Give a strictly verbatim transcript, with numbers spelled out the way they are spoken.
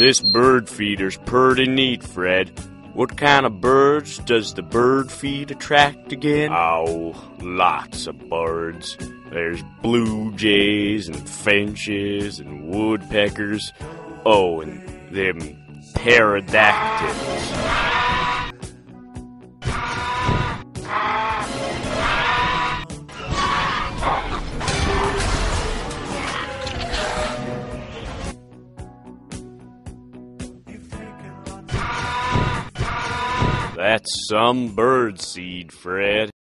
This bird feeder's purty neat, Fred. What kind of birds does the bird feed attract again? Oh, lots of birds. There's blue jays and finches and woodpeckers. Oh, and them pterodactyls. That's some bird seed, Fred.